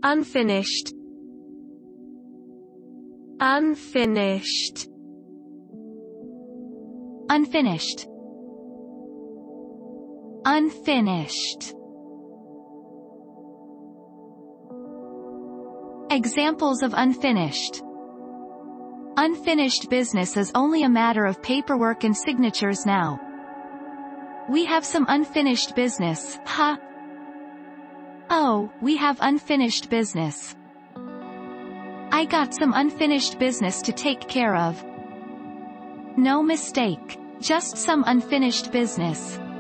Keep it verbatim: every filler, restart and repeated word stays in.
unfinished, unfinished, unfinished, unfinished. Examples of unfinished. Unfinished business is only a matter of paperwork and signatures now. We have some unfinished business, huh? Oh, we have unfinished business. I got some unfinished business to take care of. No mistake. Just some unfinished business.